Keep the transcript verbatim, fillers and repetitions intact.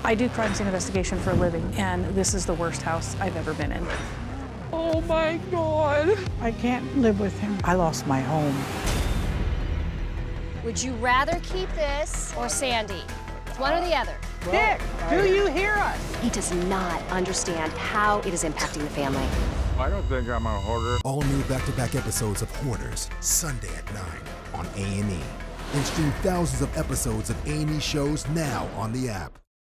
I do crime scene investigation for a living, and this is the worst house I've ever been in. Oh my God. I can't live with him. I lost my home. Would you rather keep this or Sandy? It's one or the other. Dick, do you hear us? He does not understand how it is impacting the family. I don't think I'm a hoarder. All new back-to-back episodes of Hoarders, Sunday at nine on A and E. And stream thousands of episodes of A and E shows now on the app.